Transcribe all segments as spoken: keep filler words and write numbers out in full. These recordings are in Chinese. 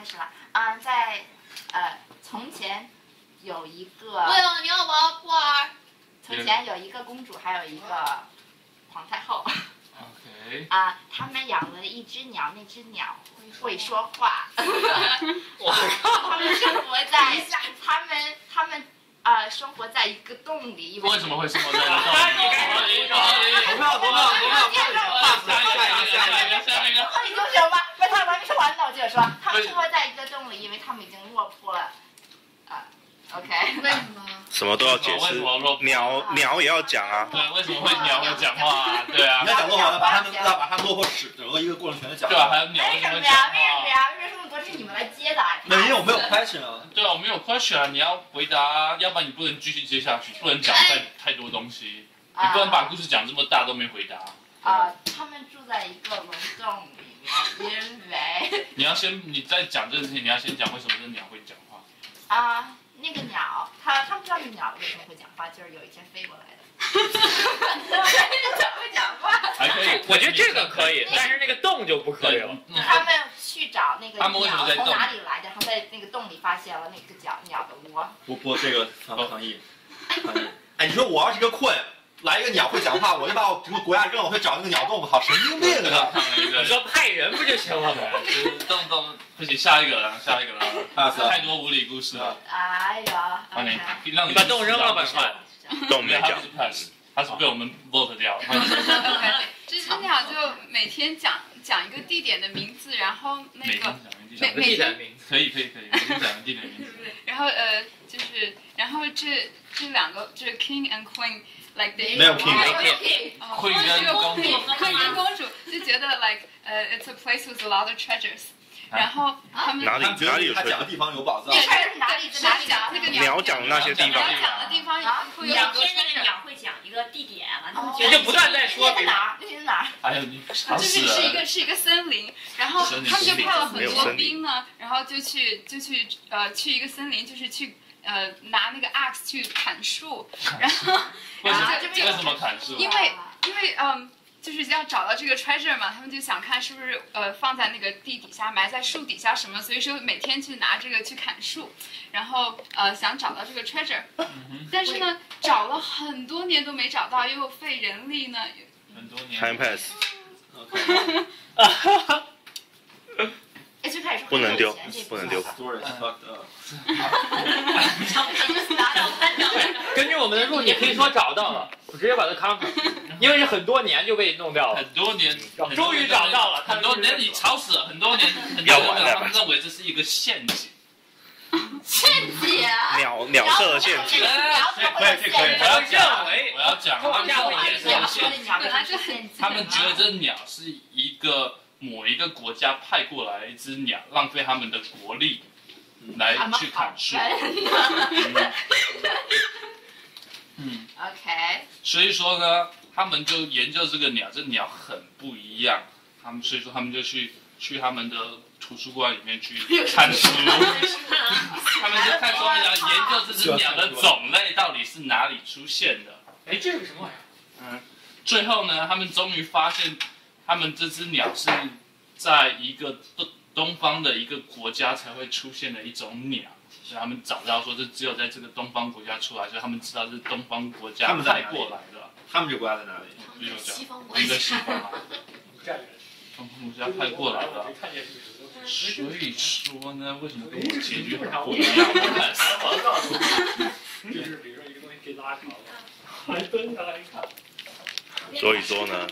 开始了。嗯，在呃从前有一个。 哎呀，你要玩花。 从前有一个公主，还有一个皇太后。 OK。 啊，他们养了一只鸟，那只鸟会说话。 我他们生活在他们他们呃生活在一个洞里。 为什么会生活在一个洞里？ 投票投票投票！下一个下一个下一个下一个。 那你就行吧，那他们还没说完呢，我接着说，他们生活在一个洞里，因为他们已经落魄了。啊 ，OK。 为什么？ 什么都要解释。鸟鸟也要讲啊。 对，为什么会鸟会讲话啊？对啊。 你要讲落魄，要把他们要把他们落魄史整个一个过程全都讲。 对啊，还有鸟为什么讲话？ 为什么呀？为什么那么多是你们来接的？ 那因为我没有 question 啊。 对啊，我没有 question 啊，你要回答，要不然你不能继续接下去，不能讲太太多东西，你不能把故事讲这么大都没回答。 啊，他们住在一个龙洞里面，因为你要先你在讲这个事情，你要先讲为什么这鸟会讲话。 啊，那个鸟，他他不知道那个鸟为什么会讲话，就是有一天飞过来的。鸟会讲话？ 还可以， 我觉得这个可以，但是那个洞就不可以了。 他们去找那个他们为什么在鸟从哪里来的，然后在那个洞里发现了那个鸟鸟的窝。 不不，这个同意，同意。哎，你说我要是个困。来一个鸟会讲话，我就把我整个国家扔，我会找那个鸟洞，好神经病啊！ 你说派人不就行了吗？ 洞洞，不行，下一个了，下一个了，太多无理故事了。 哎呀， 让你让你把洞扔了吧，快！ 洞没讲， 他是 pass， 他是被我们 vote 掉了。 这只鸟就每天讲讲一个地点的名字，然后那个每每天名可以可以可以，每天讲个地点名字。 然后呃就是然后这这两个就是 king and queen。Like they 没有 king， 没有 king， queen 跟公主 ，queen 跟公主就觉得 like 呃、uh, it's a place with a lot of treasures， 然后他们哪里哪里有他讲的地方有宝藏。 那是哪里在哪里讲那个鸟讲那些地方， 鸟讲的地方会有很多 treasure。 那个鸟会讲一个地点嘛，他们哦觉得就不断在说那是哪儿？那是哪儿？ 还有你， 就是是一个是一个森林，然后他们就派了很多兵呢，然后就去就去呃去一个森林，就是去。呃，拿那个 axe 去砍树，然后，然后就为什么砍树？ 因为因为嗯，就是要找到这个 treasure 嘛，他们就想看是不是呃放在那个地底下，埋在树底下什么，所以说每天去拿这个去砍树，然后呃想找到这个 treasure， 但是呢找了很多年都没找到，又费人力呢。 很多年。 time pass。 哎，最开始不能丢，不能丢。 根据我们的路，你可以说找到了，我直接把它 counter， 因为是很多年就被弄掉了。 很多年， 终于找到了， 很多年你吵死了，很多年，很多年他们认为这是一个陷阱。 陷阱？ 鸟鸟设陷阱。 可以可以可以， 我要讲，我要讲，他们认为也是个陷阱。 本来就陷阱。 他们觉得这鸟是一个。某一个国家派过来一只鸟，浪费他们的国力来去砍树。 嗯 ，OK。 所以说呢，他们就研究这个鸟，这鸟很不一样。他们所以说他们就去去他们的图书馆里面去看书，他们就看说明要研究这只鸟的种类到底是哪里出现的。 哎，这是什么玩意儿？ 嗯，最后呢，他们终于发现。他们这只鸟是在一个东东方的一个国家才会出现的一种鸟，所以他们找到说这只有在这个东方国家出来，所以他们知道这是东方国家带过来的。 他们这国家在哪里？ 比如讲，一个西方啊，东方国家派过来的。所以说呢，为什么跟我结局很不一样？ 就是比如说一个东西可以拉长，还蹲下来一看。 所以说呢。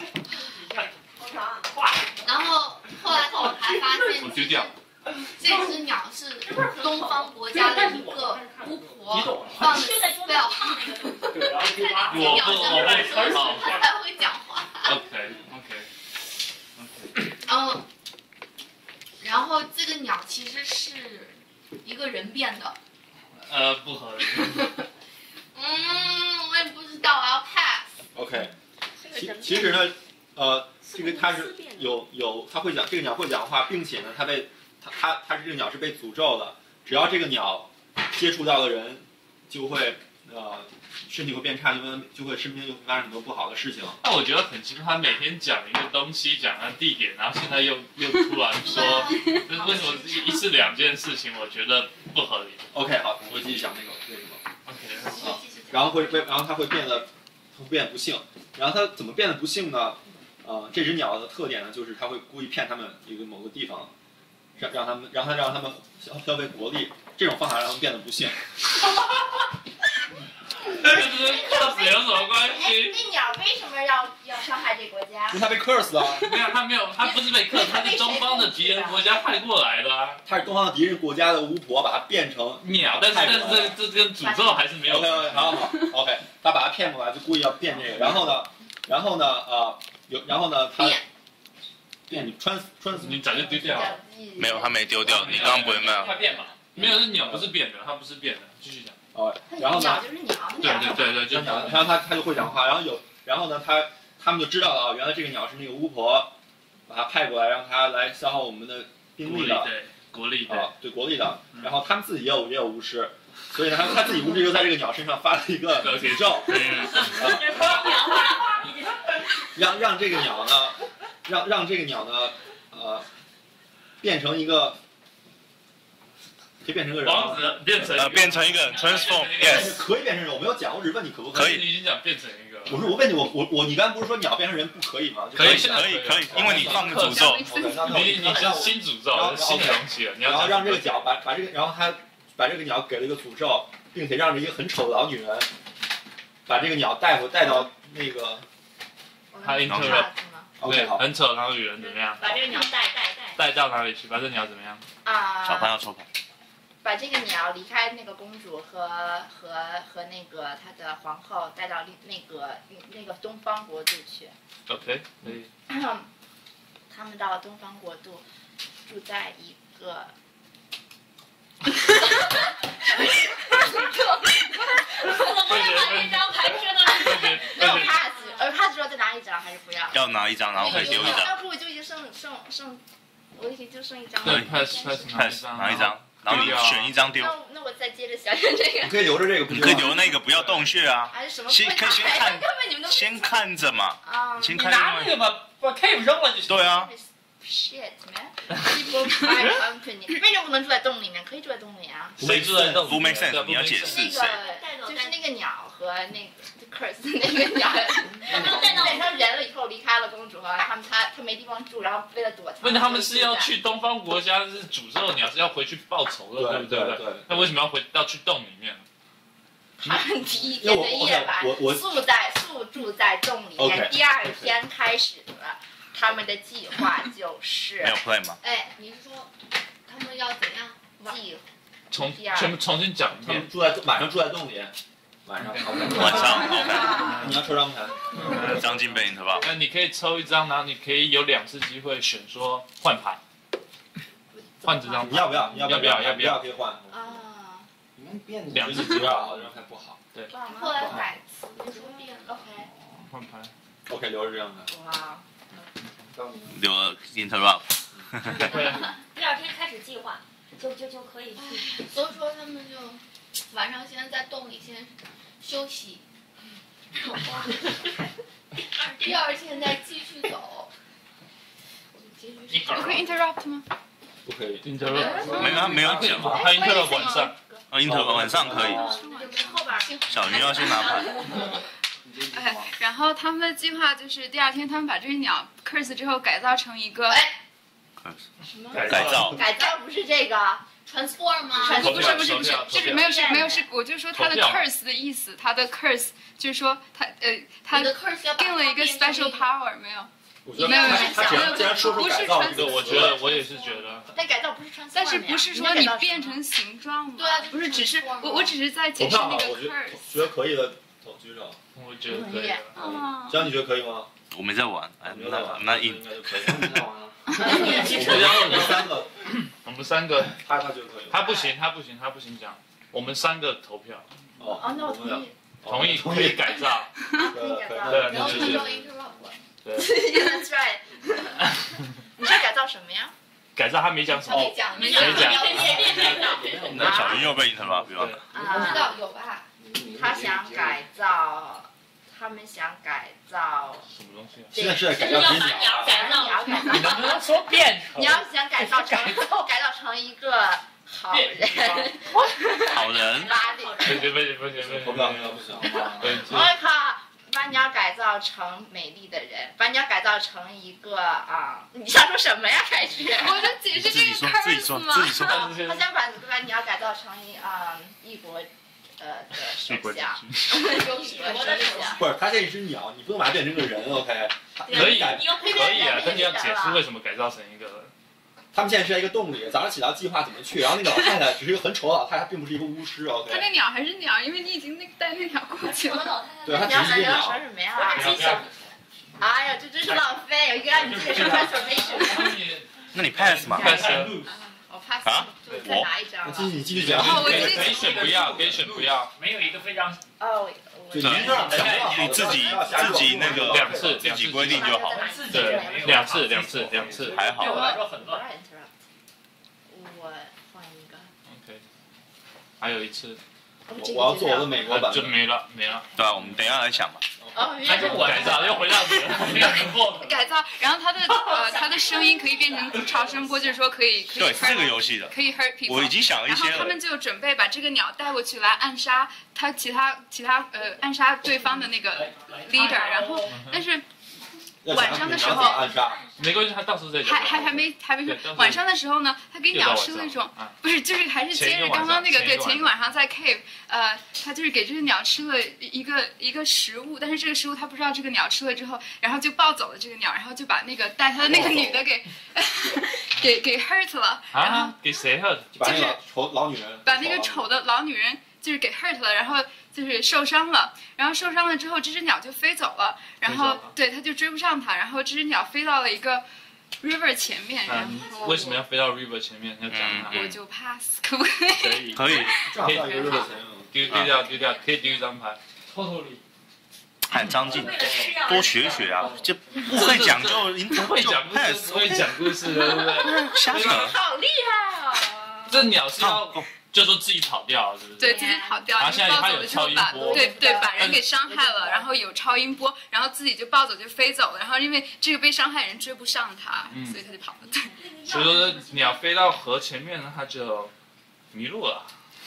然后后来我还发现， 我丢掉。 这只鸟是东方国家的一个巫婆放的 spell， 我不，我不，它才会讲话。 OK OK OK。 嗯，然后这个鸟其实是一个人变的。 呃，不合理。 嗯，我也不知道，我要 pass。 OK。其其实呢，呃。这个它是有有，它会讲这个鸟会讲话，并且呢，它被它它它这个鸟是被诅咒的，只要这个鸟接触到的人，就会呃身体会变差，就会就会身边就会发生很多不好的事情。 那我觉得很奇怪，他每天讲一个东西，讲个地点，然后现在又又突然说，就是为什么一次两件事情，我觉得不合理。 OK， 好，我会继续讲那个为什么。 OK， 啊，然后会会，然后它会变得会变得不幸。然后它怎么变得不幸呢？呃，这只鸟的特点呢，就是它会故意骗他们一个某个地方，让让他们让它让他们消消费国力，这种方法让他们变得不幸。 这跟克死有什么关系？ 那鸟为什么要要伤害这个国家？ 因为它被 curse 了。 没有，他没有，他不是被克，他是东方的敌人国家派过来的啊。 他是东方的敌人国家的巫婆，把它变成鸟，但是但是这这跟诅咒还是没有。 OK OK 好好 OK， 他把它骗过来，就故意要变这个。然后呢，然后呢，呃，有然后呢，他变你穿穿你早就丢掉了。 没有，他没丢掉，你刚刚不会卖。 他变嘛？ 没有，是鸟不是变的，它不是变的。继续讲。 哦，然后呢？ 鸟就是鸟， 对对对对，就鸟。然后他他就会讲话，然后有，然后呢，他他们就知道了啊，原来这个鸟是那个巫婆把它派过来，让它来消耗我们的兵力的， 对，国力啊，对国力的。然后他们自己也有也有巫师，所以呢，他他自己巫师就在这个鸟身上发了一个诅咒，让让这个鸟呢，让让这个鸟呢，呃，变成一个。 可以变成个人王子变成呃变成一个人 transform，yes， 可以变成人，我没有讲，我只是问你可不可以。 可以， 你已经讲变成一个。 我说我问你，我我我，你刚才不是说鸟变成人不可以吗？ 可以可以可以，因为你放个诅咒。 你你是新诅咒，新的东西了。你要让这个鸟把把这个，然后他把这个鸟给了一个诅咒，并且让这一个很丑的老女人把这个鸟带回带到那个。 他 interrupt。 对， 很丑，然后女人怎么样？ 把这个鸟带带带。 带到哪里去？把这鸟怎么样？ 啊。 小潘要抽牌。 把这个鸟离开那个公主和和和那个她的皇后带到那个那个东方国度去。 OK， 可以。 他们到了东方国度，住在一个。 把这张牌说到。 没有 pass， 而 pass 说再拿一张还是不要？ 要拿一张，然后可以丢一张。 要不我就已经剩剩剩，我已经就剩一张了。 对 ，pass pass ，pass 拿一张。 然后你选一张丢。 那那我再接着想想这个。 你可以留着这个， 你可以留那个，不要洞穴啊。 还是什么？ 先可以先看，先看着嘛。 啊。 先看。 你拿那个把把 cave 扔了就行。 对啊。 Shit man, people buy company。为什么不能住在洞里面？可以住在洞里啊。 谁住在洞？ 不 make sense， 你要解释。 那个就是那个鸟和那个 curse 那个鸟，他们变成人了以后离开了公主和他们，他他没地方住，然后为了躲藏。 问他们是要去东方国家，是诅咒鸟，是要回去报仇的，对不对？ 对。 那为什么要回要去洞里面？ 他们第一天的夜晚宿在宿住在洞里面，第二天开始了。 他们的计划就是没有 play 吗？ 哎，你是说他们要怎样计？ 重全部重新讲一遍。 住在晚上住在洞里，晚上晚上 OK。 你要抽张牌。 张金被 interrupt。 那你可以抽一张，然后你可以有两次机会选说换牌，换这张。 你要不要？你要不要？要不要？ 可以换。 啊。 你们变两次机会好，这张牌不好。 对。 后来改词，你说变 OK。 换牌。 OK，留着这张牌。 哇。 留了 interrupt。 第二天开始计划，就就就可以去。 所以说他们就晚上先在洞里先休息，然后第二天再继续走。 我可以 interrupt 吗？ 不可以 interrupt。 没有没有讲， 他 interrupt 晚上。 啊 interrupt 晚上可以。小云要先拿牌。 哎，然后他们的计划就是第二天他们把这个鸟 curse 之后改造成一个， 哎， 改造改造不是这个 transform 吗？ 不是不是不是，就是没有是没有是，我就说它的 curse 的意思，它的 curse 就是说它呃它定了一个 special power 没有。 没有，他既然既然说出改造这个， 我觉得我也是觉得。 但改造不是 transform， 但是不是说你变成形状吗？ 对啊， 不是只是我我只是在解释那个 curse。 觉得可以的，投举手。 我觉得可以。 江，你觉得可以吗？ 我没在玩，哎，那那应应该就可以。你在玩啊？我们三个， 我们三个， 他他就可以。 他不行，他不行，他不行讲。我们三个投票。 哦， 那我同意。 同意可以改造。 可以改造。 对， 然后对就对。 对 ，That's right。你说改造什么呀？ 改造他没讲什么。 没讲， 没讲。 那小云又被 interrupt 了。 不知道有吧？ 他想改造，他们想改造什么东西啊？ 现在是在改造只鸟， 改造鸟，改造。 你能不能说变成？ 你要想改造成改造成一个好人， 好人。 不行不行不行不行不行不行！ 我靠！把鸟改造成美丽的人，把鸟改造成一个啊！你想说什么呀？开始， 我就解释这个 curse 嘛。 自己说， 他想把把鸟改造成一啊一国呃的首相，我的首相。 不是，他这是鸟，你不能把它变成个人 ，OK？ 可以可以啊，但是要解释为什么改造成一个人。 他们现在是在一个洞里，早上起来计划怎么去，然后那个老太太只是一个很丑的老太太，并不是一个巫师 ，OK？ 他那鸟还是鸟，因为你已经那个带那鸟过去了。 对，它只是一个鸟。 什么呀？哎呀，这真是浪费！我应该让你这个 transformation。 那你 pass 嘛 ？pass。 我 pass。啊？再拿一张。 继续，你继续讲。 哦，我可以选不要，可以选不要。 没有一个非常哦。 对，你自己自己那个两次自己规定就好。 对，两次两次两次还好。 对我来说很乱。 我换一个。 OK。还有一次。 我我要做我的美国版。 就没了没了。 对啊，我们等一下来想吧。 哦， 还是我改造又回到你了。 改造，然后它的呃它的声音可以变成超声波，就是说可以可以。 对，是这个游戏的。 可以 hurt people。 我已经想了一些了。 然后他们就准备把这个鸟带过去来暗杀他其他其他呃暗杀对方的那个 leader， 然后但是。晚上的时候， 没关系，他到时候再讲。 还还还没还没说，晚上的时候呢，他给鸟吃了一种，不是，就是还是接着刚刚那个，对，前一个晚上在 cave， 呃，他就是给这个鸟吃了一个一个食物，但是这个食物他不知道这个鸟吃了之后，然后就抱走了这个鸟，然后就把那个带他的那个女的给给给 hurt 了，然后给谁 hurt？ 就是丑老女人， 把那个丑的老女人就是给 hurt 了，然后。就是受伤了，然后受伤了之后，这只鸟就飞走了，然后对，它就追不上它，然后这只鸟飞到了一个 river 前面，然后为什么要飞到 river 前面？要讲它。 我就 pass， 可不可以？ 可以， 可以。 丢丢掉丢掉，可以丢一张牌。 totally。 看张晋，多学学啊！这不会讲就不会讲故事，不会讲故事的，对不对？ 瞎扯。 好厉害哦！ 这鸟是要。就说自己跑掉，是不是？ 对，自己跑掉，然后抱走了之后把对对把人给伤害了，然后有超音波，然后自己就抱走就飞走了，然后因为这个被伤害人追不上他， 嗯、 所以他就跑了。对。 所以说鸟飞到河前面呢，它就迷路了。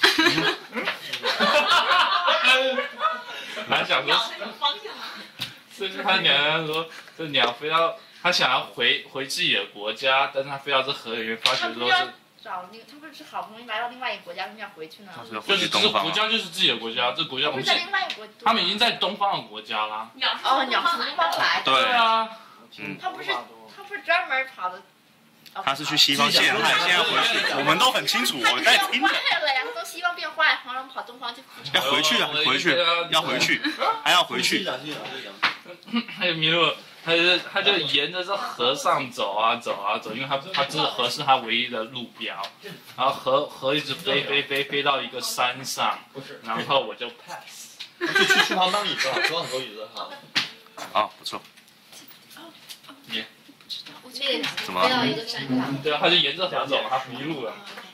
还想说，所以他鸟说，这鸟飞到，他想要回回自己的国家，但是他飞到这河里面，发觉说是。 找那个，他不是好不容易来到另外一个国家，为什么要回去呢？ 就是就是国家就是自己的国家，这国家不是在另外一个国， 他们已经在东方的国家啦。 哦，鸟从东方来的。 对啊， 嗯。 他不是他不是专门跑的。 他是去西方陷害，现在回去，我们都很清楚，我在听着。 坏了呀，从西方变坏，然后跑东方去。 要回去啊，回去，要回去，还要回去。 还有迷路。他就他就沿着这河上走啊走啊走，因为他他这河是他唯一的路标，然后河河一直飞飞飞飞到一个山上，然后我就 pass。 就去厨房当椅子，有很多椅子哈。 啊，不错。 你怎么？ 对啊，他就沿着河走，他迷路了。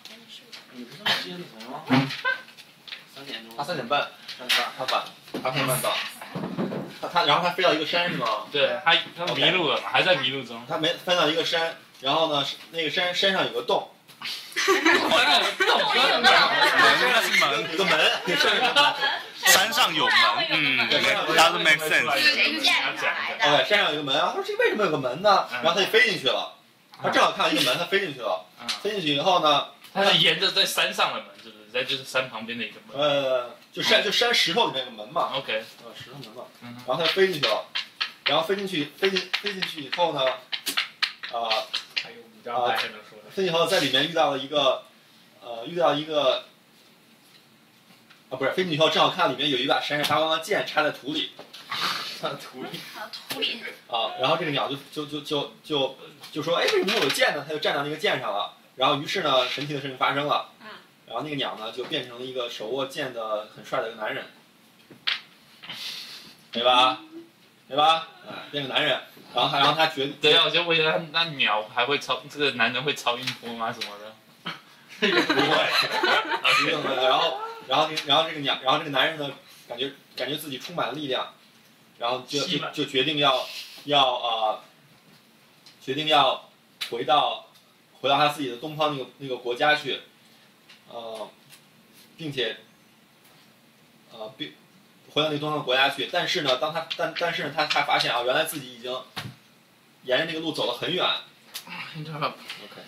他三点半，三点半，他晚，他三点半到。他他然后他飞到一个山是吗？ 对，他他迷路了嘛，还在迷路中。 他没飞到一个山，然后呢，那个山山上有个洞。 门， 有个门，上有个门。 山上有门，嗯 ，doesn't make sense。 对，山上有个门啊，他说这为什么有个门呢？然后他就飞进去了，他正好看到一个门，他飞进去了。飞进去以后呢， 他是沿着在山上的门，是不是？在就是山旁边的一个门。 呃，就山就山石头里面有个门嘛。 OK。 呃，石头门嘛。然后他就飞进去了，然后飞进去，飞进飞进去以后呢，啊， 还有五张牌能说的。 飞进去以后在里面遇到了一个，呃，遇到一个，啊，不是，飞进去以后正好看到里面有一把闪闪发光的剑插在土里。插在土里。 土里。 啊，然后这个鸟就就就就就就说，哎，为什么有剑呢？它就站到那个剑上了。然后于是呢，神奇的事情发生了。嗯。然后那个鸟呢，就变成了一个手握剑的很帅的一个男人。对吧？对吧？啊，变个男人，然后他，然后他决定。 对啊，我就问一下，那鸟还会超这个男人会超音波吗？什么的？ 不会。啊，不用的。然后，然后，然后这个鸟，然后这个男人呢， 感觉感觉自己充满了力量，然后就就就决定要要呃决定要回到回到他自己的东方那个那个国家去，呃，并且呃并回到那个东方的国家去。但是呢，当他但但是呢，他他发现啊，原来自己已经沿着那个路走了很远。OK。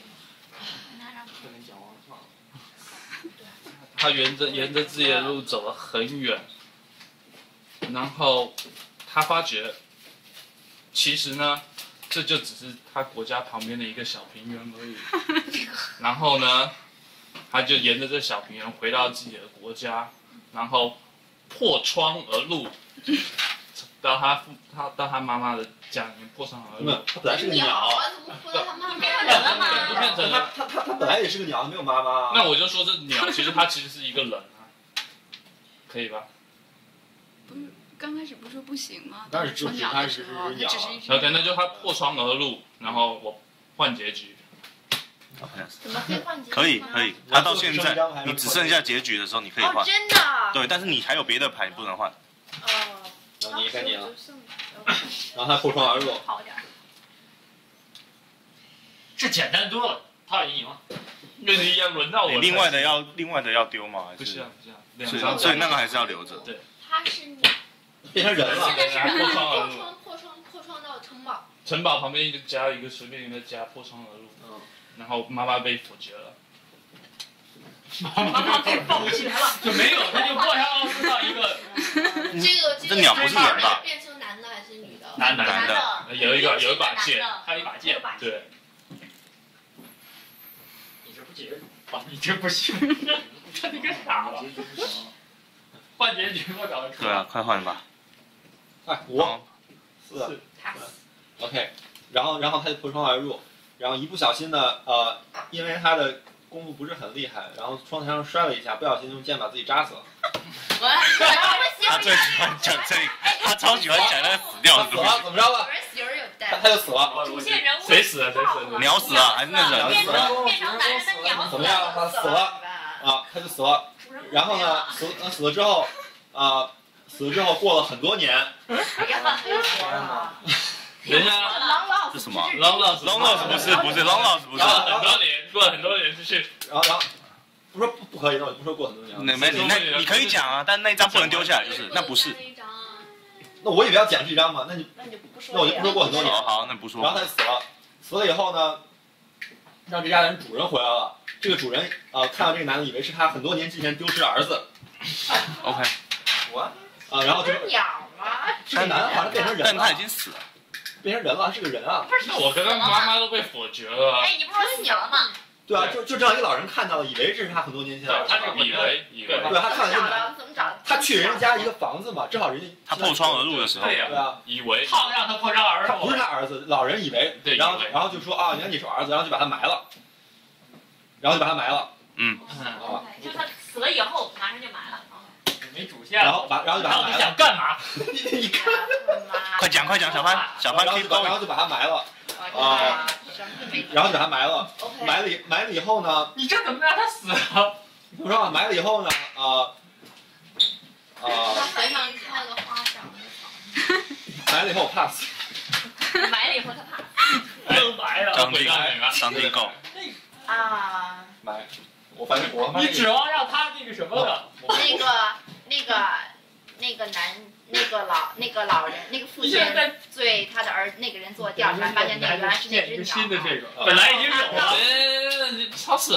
他沿着沿着自己的路走了很远，然后他发觉，其实呢，这就只是他国家旁边的一个小平原而已。然后呢，他就沿着这小平原回到自己的国家，然后破窗而入，到他父他到他妈妈的家里面破窗而入。 他本来是个鸟。 怎么破到他妈妈变成人了吗？ 就变成他他他他本来也是个鸟，没有妈妈。 那我就说这鸟其实它其实是一个人啊，可以吧？ 不是刚开始不是说不行吗？ 当时就是鸟的时候，它只是一只。 OK， 那就他破窗而入，然后我换结局。 怎么可以换结局？ 可以可以，他到现在你只剩下结局的时候你可以换。 哦，真的。 对，但是你还有别的牌，你不能换。 哦。 然后你该你了。然后他破窗而入。 好点。 这简单多了，他已经赢了。 跟你一样轮到我。 另外的要另外的要丢吗？ 不是啊，不是啊， 两张，所以那个还是要留着。 对。 他是鸟。 变成人了。 现在是破窗而入。 破窗破窗破窗到城堡。 城堡旁边一个家，一个随便一个家，破窗而入。嗯。然后妈妈被否决了。 妈妈被否决了，就没有，他就破窗而入到一个。 这个这鸟不是人吧？ 变成男的还是女的？ 男的。 男的。有一个有一把剑， 还有一把剑。 对。 你这不结束吧？你这不行，这你干啥了？换结局我找得出。 对啊，快换吧。 快五四 OK， 然后然后他就破窗而入，然后一不小心呢，呃，因为他的功夫不是很厉害，然后窗台上摔了一下，不小心用剑把自己扎死了。 他最喜欢讲这个，他超喜欢讲那个死掉的死了，怎么着吧？他他就死了。 主线人物谁死了？谁死了？ 鸟死了还是那人？ 变成变成男人的鸟死了。 怎么样？他死了啊，他就死了。然后呢，死呃死了之后，啊，死了之后过了很多年。 等一下， 是什么 ？Long lost，Long lost 不是不是 Long lost 不是。 过了很多年，过了很多年，就是然后然后不说不不可以，那我不说过很多年。 那没你那你可以讲啊，但那一张不能丢下来，就是那不是。 那我以为要讲这张嘛，那你那你就不说。 那我就不说过很多年。 好，那不说。 然后他就死了，死了以后呢，让这家人主人回来了。这个主人呃看到这个男的，以为是他很多年之前丢失的儿子。 OK。 我啊，然后就鸟吗？ 这个男的好像变成人了， 但他已经死了， 变成人了，是个人啊。 不是我跟他妈妈都被否决了。 哎，你不是说死了吗？ 对啊，就就这样一个老人看到了，以为这是他很多年前的儿子。 他就以为以为。 对，他看了这个男， 怎么找？ 他去人家一个房子嘛，正好人家他破窗而入的时候， 对对啊， 以为好让他破窗而入。 他不是他儿子，老人以为， 对， 然后然后就说啊，原来你是儿子，然后就把他埋了，然后就把他埋了。 嗯。 啊。 就是他死了以后，马上就埋了。 没主线。 然后把然后就把他埋了。 你想干嘛？ 你看。 快讲快讲，小潘小潘 keep going。 然后就把他埋了。啊。然后就把他埋了，埋了埋了以后呢？ 你这怎么让他死了？ 不知道，埋了以后呢？啊啊！ 还想开个花长的草。 埋了以后我 pass。 埋了以后他 pass。 又埋了。 张定张定够。 啊。 埋，我反正我。 你指望让他那个什么的？ 那个那个那个男。那个老那个老人那个父亲对他的儿那个人做调查，发现那个原来是那只鸟。 新的这个本来已经有了， 超市。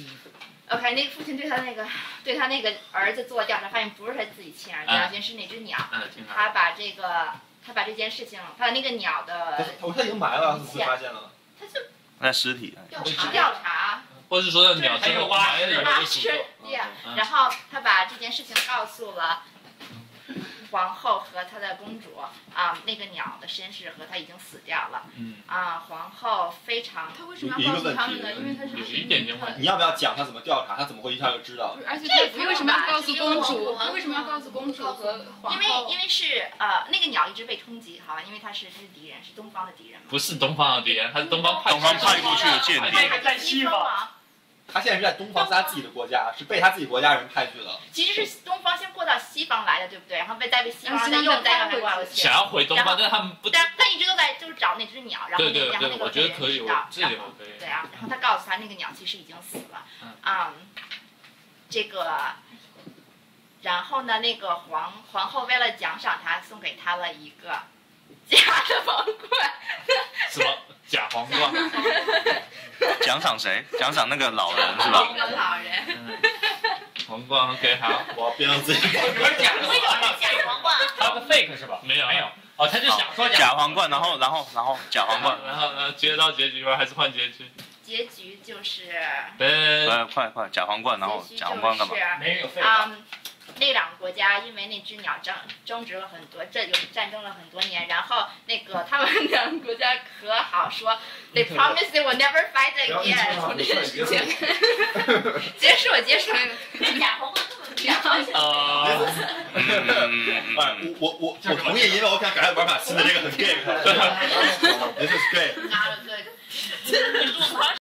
OK， 那个父亲对他那个对他那个儿子做调查，发现不是他自己亲儿子，发现是那只鸟。他把这个他把这件事情，他把那个鸟的。 我他已经埋了，自己发现了。 他就。 那尸体。 调查调查。 或者是说鸟这个埋了以后就死了。 然后他把这件事情告诉了。皇后和她的公主啊，那个鸟的身世和她已经死掉了。 嗯。 啊，皇后非常。 她为什么要告诉他们呢？因为她是有一点点问题。 你要不要讲她怎么调查？她怎么会一下就知道？ 而且她为什么要告诉公主？她为什么要告诉公主和皇后？ 因为因为是呃，那个鸟一直被冲击，好吧？因为它是是敌人，是东方的敌人嘛。 不是东方的敌人，他是东方派东方派过去的间谍。 在西方。 他现在是在东方，是他自己的国家，是被他自己国家人派去的。 其实是东方先过到西方来的，对不对？然后被再被西方再又再回过来。 想要回东方，但他们不。 但但一直都在就是找那只鸟，然后那然后那个我觉得可以，我这里我可以。 对啊，然后他告诉他那个鸟其实已经死了。嗯，这个，然后呢，那个皇皇后为了奖赏他，送给他了一个假的皇冠。 什么假皇冠？ 奖赏谁？奖赏那个老人是吧？ 那个老人。 嗯、皇冠 OK 好， 我编了自己。 不是假假皇冠， 他的 fake 是吧？ 没有没有。哦，他就想说假皇冠，然后然后然后假皇冠， 然后呃，接到结局吗？还是换结局？ 结局就是。 呃，快快，假皇冠，然后假皇冠干嘛？ 没人有 fake。 嗯，那两个国家因为那只鸟争争执了很多，这有战争了很多年，然后那个他们两个国家和好说 ，they promise they will never fight again， 从这件事情结束结束。 假皇冠根本不假。 呃， 嗯，我我我同意，因为我想改玩法新的这个很 gay，This is great。